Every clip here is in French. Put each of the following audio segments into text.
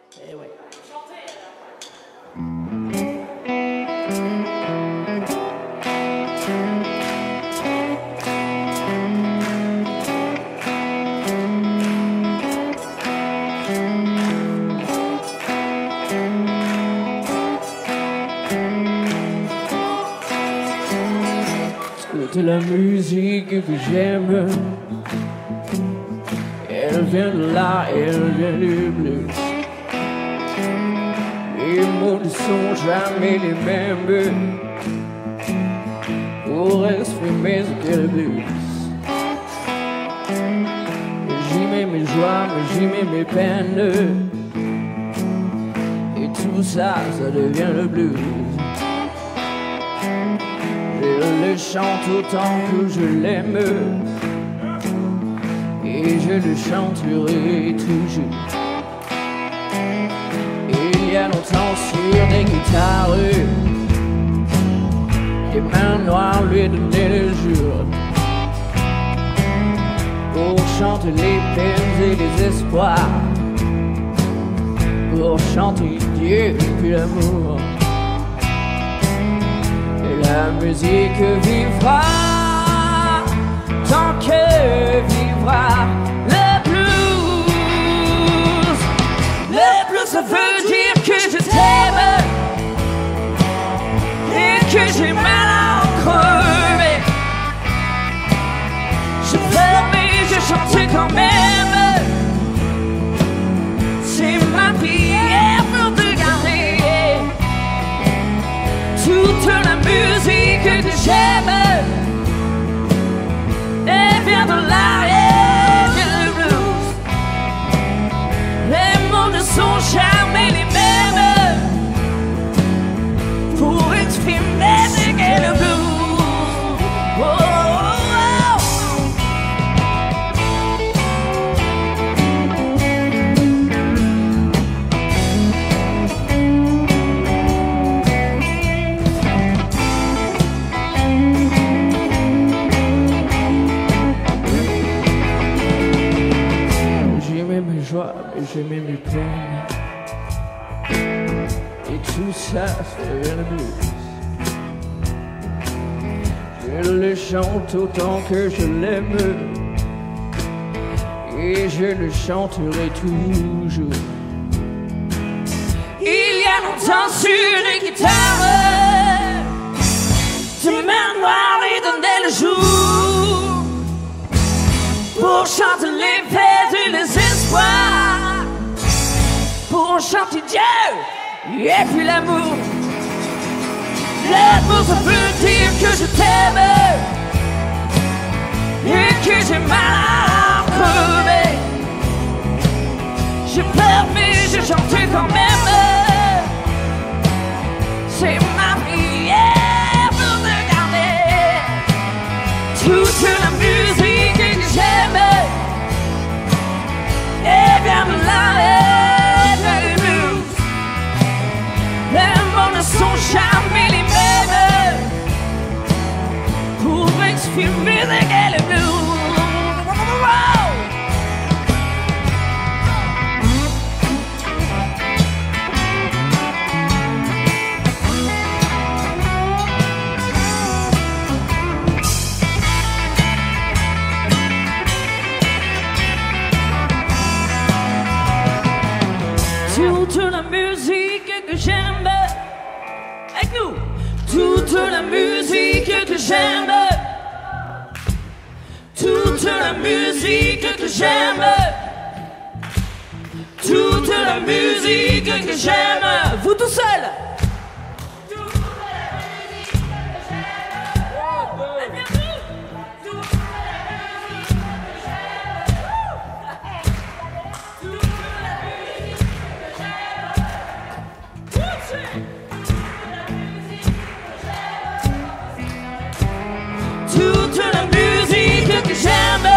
Eh ouais. De la musique que j'aime, elle vient de là, elle vient du blues. Les mots ne sont jamais les mêmes pour exprimer ce qu'est le blues. J'y mets mes joies, mais j'y mets mes peines, et tout ça, ça devient le blues. Je le chante autant que je l'aime, et je le chanterai toujours. Il y a longtemps sur des guitares, les mains noires lui donnaient le jour pour chanter les peines et les espoirs, pour chanter Dieu et puis l'amour. La musique vivra tant que vivra le blues. Le blues, ça veut dire que je t'aime et que j'ai mal à en crever. Je pleure mais je chante quand même. C'est ma prière pour te garder. Toute la musique que j'aime, elle vient de là, elle vient du blues. Les mots ne sont jamais les mêmes pour exprimer ce qu'est le blues. Oh, oh, mais j'aimais mes peines, et tout ça, c'est bien le blues. Je le chante autant que je l'aime, et je le chanterai toujours. Il y a longtemps sur les guitares, tes mains noires lui donnaient le jour pour chanter les peines et les espoirs, pour chanter Dieu et puis l'amour. L'amour, ça veut dire que je t'aime et que j'ai mal à en crever. J'ai peur mais je chante quand même. C'est ma prière pour te garder. Toute la musique que j'aime, elle vient de là, elle vient du blues. Les mots ne sont jamais les mêmes pour exprimer ce qu'est le blues. Toute la musique que j'aime, avec nous. Toute la musique que j'aime, toute la musique que j'aime, toute la musique que j'aime. Vous tout seul. Toute la musique que j'aime,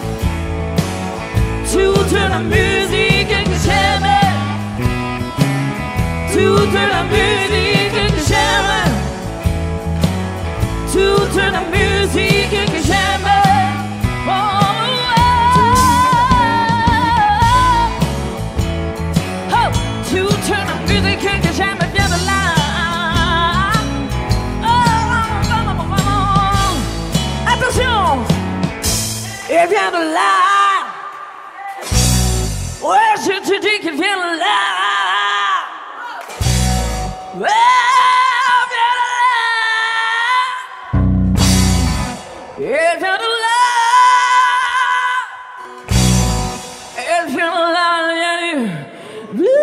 toute la musique que j'aime, toute la musique que j'aime, toute la musique que j'aime. Oh, oh, oh. de là. Ouais, je te dis qu'il vient de là. Ouais, viens de là. Il vient de là. Il vient de là, il vient du bleu.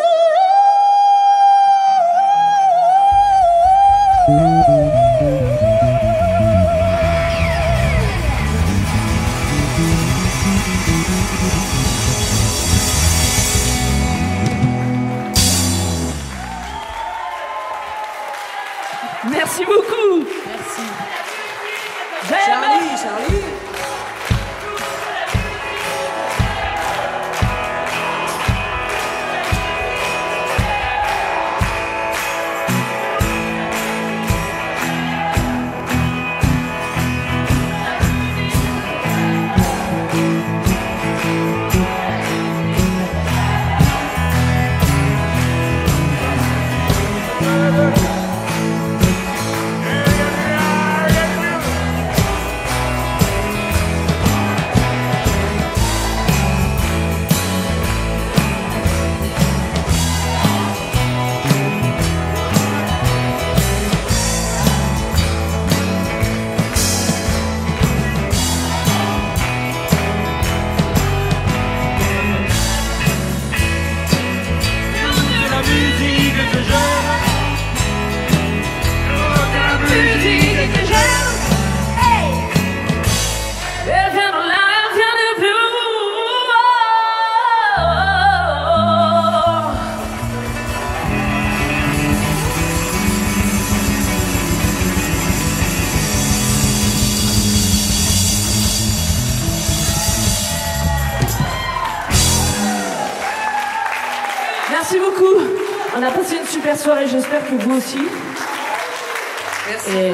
Merci beaucoup. Merci. Charlie. Merci beaucoup. On a passé une super soirée, j'espère que vous aussi. Merci. Et...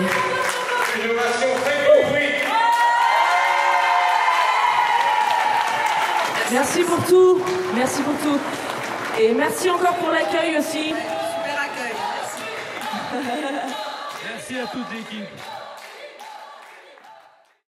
Merci pour tout. Merci pour tout. Et merci encore pour l'accueil aussi. Super accueil. Merci. Merci à toute l'équipe.